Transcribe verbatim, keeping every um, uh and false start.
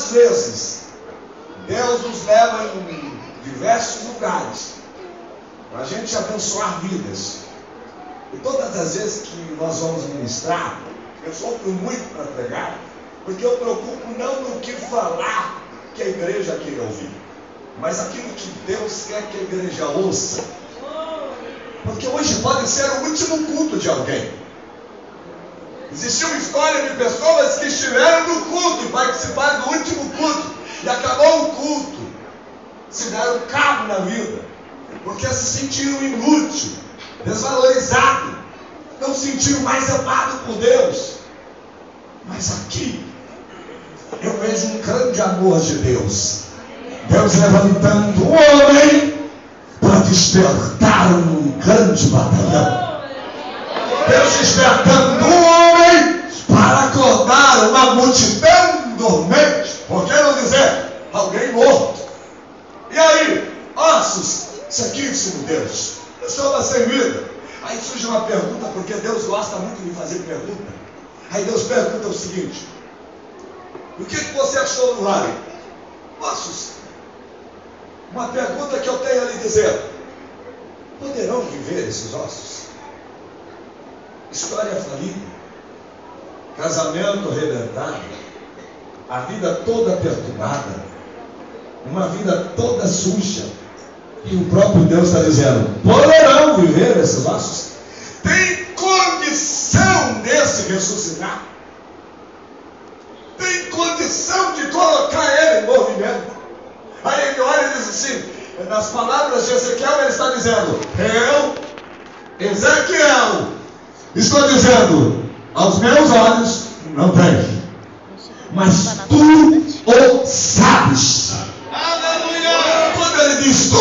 vezes, Deus nos leva em diversos lugares para a gente abençoar vidas. E todas as vezes que nós vamos ministrar, eu sofro muito para pregar, porque eu preocupo não no que falar que a igreja queira ouvir, mas aquilo que Deus quer que a igreja ouça. Porque hoje pode ser o último culto de alguém. Existiu uma história de pessoas que estiveram no culto e participaram do último culto, e acabou o culto, se deram cabo na vida, porque se sentiram inútil, desvalorizado, não se sentiram mais amado por Deus. Mas aqui eu vejo um grande amor de Deus. Deus levantando um homem para despertar um grande batalhão. Deus despertando um homem para acordar uma multidão dormente. Por que não dizer alguém morto? E aí, ossos sequíssimos, Deus, eu estou sem vida. Aí surge uma pergunta, porque Deus gosta muito de fazer pergunta. Aí Deus pergunta o seguinte: o que, que você achou do vale? Ossos. Uma pergunta que eu tenho a lhe dizer: poderão viver esses ossos? História falida, casamento arrebentado, a vida toda perturbada, uma vida toda suja, e o próprio Deus está dizendo: poderão viver esses ossos? Tem condição desse ressuscitar? Tem condição de colocar ele em movimento? Aí ele olha e diz assim, nas palavras de Ezequiel, ele está dizendo: eu, Ezequiel, estou dizendo, aos meus olhos não tem, mas tu o sabes. Aleluia! Quando ele diz tu